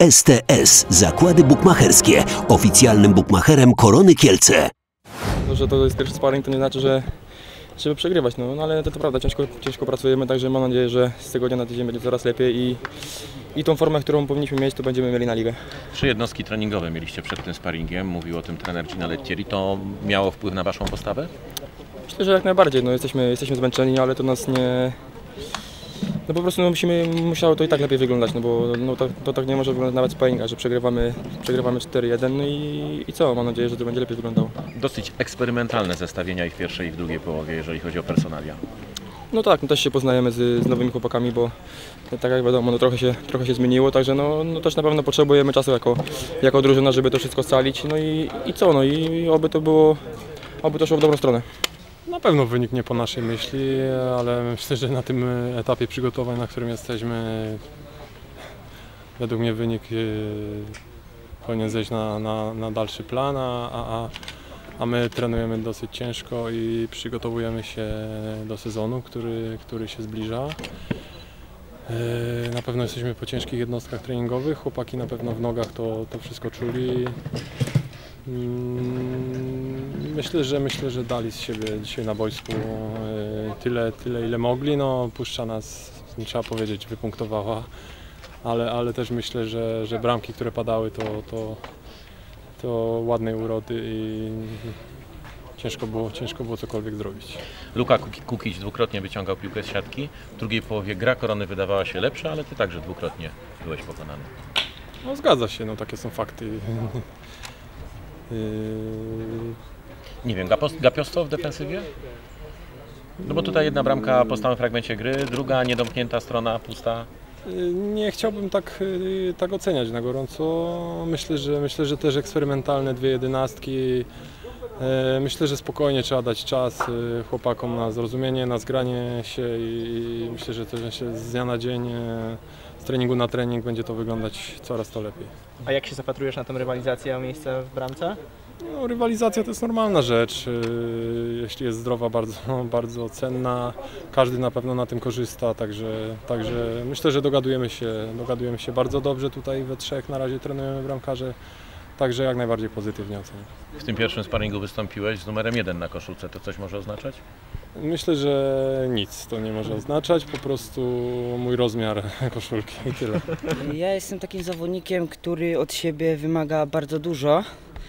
STS Zakłady Bukmacherskie, oficjalnym bukmacherem Korony Kielce. To, że to jest pierwszy sparring, to nie znaczy, że żeby przegrywać, no ale to prawda, ciężko pracujemy, także mam nadzieję, że z tygodnia na tydzień będzie coraz lepiej i tą formę, którą powinniśmy mieć, to będziemy mieli na ligę. 3 jednostki treningowe mieliście przed tym sparingiem, mówił o tym trener Gina Lettieri. To miało wpływ na waszą postawę? Myślę, że jak najbardziej, no jesteśmy zmęczeni, ale to nas nie... No po prostu musiało to i tak lepiej wyglądać, no bo to tak nie może wyglądać nawet sparinga, że przegrywamy 4-1, no i co? Mam nadzieję, że to będzie lepiej wyglądało. Dosyć eksperymentalne zestawienia i w pierwszej i w drugiej połowie, jeżeli chodzi o personalia. No tak, no też się poznajemy z nowymi chłopakami, bo tak jak wiadomo, no trochę się zmieniło, także no też na pewno potrzebujemy czasu jako drużyna, żeby to wszystko scalić, no i co? No i oby to szło w dobrą stronę. Na pewno wynik nie po naszej myśli, ale myślę, że na tym etapie przygotowań, na którym jesteśmy, według mnie wynik powinien zejść na dalszy plan, a my trenujemy dosyć ciężko i przygotowujemy się do sezonu, który się zbliża. Na pewno jesteśmy po ciężkich jednostkach treningowych, chłopaki na pewno w nogach to wszystko czuli. Myślę, że dali z siebie dzisiaj na boisku tyle ile mogli. No, Puszcza nas, trzeba powiedzieć, wypunktowała, ale też myślę, że bramki, które padały, to ładnej urody i ciężko było cokolwiek zrobić. Luka Kukić dwukrotnie wyciągał piłkę z siatki. W drugiej połowie gra Korony wydawała się lepsza, ale ty także dwukrotnie byłeś pokonany. No, zgadza się, no, takie są fakty. Nie wiem, gapiostwo w defensywie? No bo tutaj jedna bramka po stałym fragmencie gry, druga niedomknięta strona, pusta. Nie chciałbym tak oceniać na gorąco. Myślę, że też eksperymentalne 2 jedenastki. Myślę, że spokojnie trzeba dać czas chłopakom na zrozumienie, na zgranie się i myślę, że też z dnia na dzień, z treningu na trening będzie to wyglądać coraz to lepiej. A jak się zapatrujesz na tę rywalizację o miejsce w bramce? No, rywalizacja to jest normalna rzecz, jeśli jest zdrowa, bardzo cenna, każdy na pewno na tym korzysta, także myślę, że dogadujemy się bardzo dobrze tutaj we trzech, na razie trenujemy bramkarze, także jak najbardziej pozytywnie oceniam. W tym pierwszym sparingu wystąpiłeś z numerem 1 na koszulce, to coś może oznaczać? Myślę, że nic to nie może oznaczać, po prostu mój rozmiar koszulki i tyle. Ja jestem takim zawodnikiem, który od siebie wymaga bardzo dużo,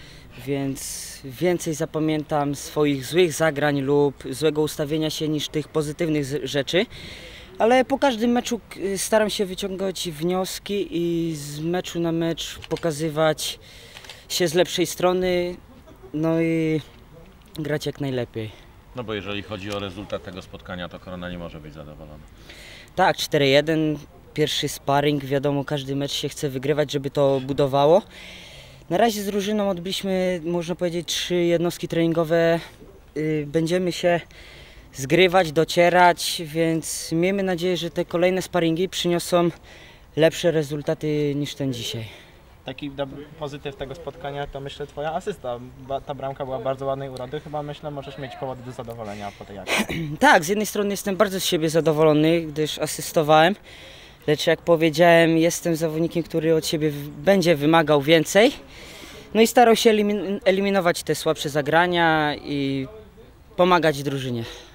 więc więcej zapamiętam swoich złych zagrań lub złego ustawienia się niż tych pozytywnych rzeczy. Ale po każdym meczu staram się wyciągać wnioski i z meczu na mecz pokazywać się z lepszej strony, no i grać jak najlepiej. No bo jeżeli chodzi o rezultat tego spotkania, to Korona nie może być zadowolona. Tak, 4-1, pierwszy sparring, wiadomo, każdy mecz się chce wygrywać, żeby to budowało. Na razie z drużyną odbyliśmy, można powiedzieć, 3 jednostki treningowe. Będziemy się zgrywać, docierać, więc miejmy nadzieję, że te kolejne sparingi przyniosą lepsze rezultaty niż ten dzisiaj. Taki pozytyw tego spotkania to myślę twoja asysta. Ta bramka była bardzo ładnej urody, chyba myślę możesz mieć powody do zadowolenia po tej akcji. Tak, z jednej strony jestem bardzo z siebie zadowolony, gdyż asystowałem, lecz jak powiedziałem, jestem zawodnikiem, który od siebie będzie wymagał więcej. No i starał się eliminować te słabsze zagrania i pomagać drużynie.